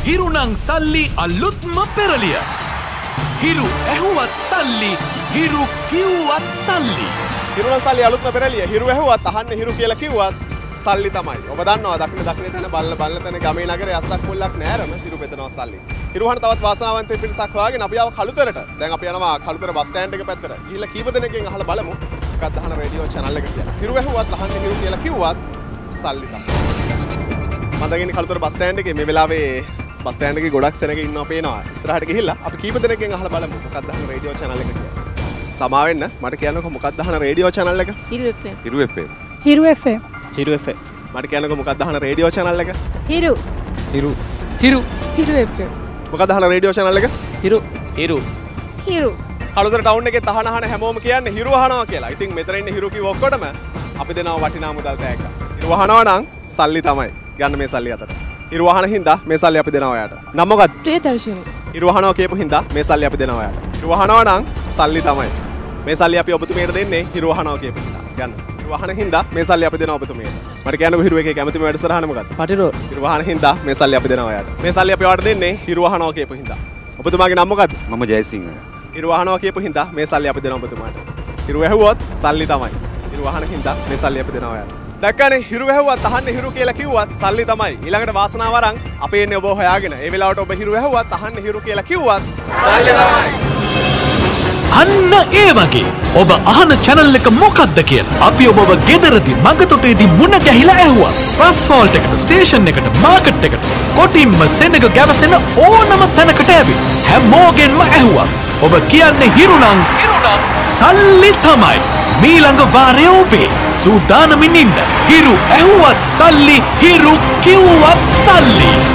හිරුණං සල්ලි අලුත්ම පෙරලිය. හිරු ඇහුවත් සල්ලි, හිරු කිව්වත් සල්ලි. හිරුණං සල්ලි අලුත්ම පෙරලිය. හිරු ඇහුවත් අහන්න හිරු කියලා කිව්වත් සල්ලි තමයි. ඔබ දන්නවා දකුණ තැන බල්ල තැන ගමේ නගරේ අස්සක් මුල්ලක් නෑරම හිරු බෙදනවා සල්ලි. හිරුහන තවත් වාසනාවන්ත පිරිසක් වාගෙන අපි ආව කළුතරට. දැන් අපි යනවා කළුතර බස් ස්ටෑන්ඩ් එක පැත්තට. ගිහිල්ලා කීප දෙනෙක්ගෙන් අහලා බලමු මොකක්ද අහන රේඩියෝ channel එක කියලා. හිරු ඇහුවත් අහන්න හිරු කියලා කිව්වත් සල්ලි තමයි. මම දැන් ඉන්නේ කළුතර බස් ස්ටෑන්ඩ් එකේ. මේ වෙලාවේ බස් ස්ටෑන්ඩ් එකේ ගොඩක් සෙනග ඉන්නවා පේනවා. ඉස්සරහට ගිහිල්ලා අපි කීප දෙනෙක්ගෙන් අහලා බලමු මොකක්ද අහන රේඩියෝ channel එක කියලා. සමාවෙන්න මට කියන්නකෝ මොකක්ද අහන රේඩියෝ channel එක? හිරු FM. හිරු FM. හිරු FM. හිරු FM. මට කියන්නකෝ මොකක්ද අහන රේඩියෝ channel එක? හිරු. හිරු. හිරු. හිරු FM. මොකක්ද අහන රේඩියෝ channel එක? හිරු. හිරු. හිරු. කළුතර ටවුන් එකේ තහන අහන හැමෝම කියන්නේ හිරු අහනවා කියලා. ඉතින් මෙතන ඉන්න හිරු කිව්ව ඔක්කොටම අපි දෙනවා වටිනා මුදල් තෑග්ගක්. හිරු අහනවා නම් සල්ලි තමයි. ගන්න මේ සල්ලි අතට. හිරු අහන හින්දා මේ සල්ලි අපි දෙනවා ඔයාට. නම මොකක්ද? ප්‍රියදර්ශිනී. හිරු අහනවා කියපු හින්දා මේ සල්ලි අපි දෙනවා ඔයාට. හිරු අහනවා නම් සල්ලි තමයි. මේ සල්ලි අපි ඔබතුමියට දෙන්නේ හිරු අහනවා කියපු හින්දා. ගන්න. හිරු අහන හින්දා මේ සල්ලි අපි දෙනවා ඔබතුමියට. මට කියන්නකෝ හිරු එකේ කැමතිම වැඩසටහන මොකක්ද? පටිරෝ. හිරු අහන හින්දා මේ සල්ලි අපි දෙනවා ඔයාට. මේ සල්ලි අපි ඔයාට දෙන්නේ හිරු අහනවා කියපු හින්දා. ඔබතුමාගේ නම මොකක්ද? මම ජයසිංහ. හිරු අහනවා කියපු හින්දා මේ සල්ලි අපි දෙනවා ඔබතුමාට. හිරු ඇහුවොත් සල්ලි තමයි. හිරු අහන හින්දා මේ සල්ලි අපි දෙනවා ඔයාට. දැක්කනේ හිරු ඇහුවත් අහන්න හිරු කියලා කිව්වත් සල්ලි තමයි. ඊළඟට වාසනාව අරන් අපේ එන්නේ ඔබ හොයාගෙන. ඒ වෙලාවට ඔබ හිරු ඇහුවත් අහන්න හිරු කියලා කිව්වත් සල්ලි තමයි. අන්න ඒ වගේ ඔබ අහන channel එක මොකක්ද කියලා අපි ඔබව ගෙදරදී මගතොටේදී මුණ ගැහිලා ඇහුවා. ෆාස්ට් එකට, ස්ටේෂන් එකට, මාකට් එකට කොටින්ම සෙනග ගැවසෙන ඕනම තැනකට ඇවිත් හැමෝගෙන්ම ඇහුවා. ඔබ කියන්නේ හිරුණං සල්ලි තමයි. මීළඟ වාරයේ ඔබේ සූදානමින් ඉන්න. හිරු ඇහුවත් සල්ලි, හිරු කිව්වත් සල්ලි.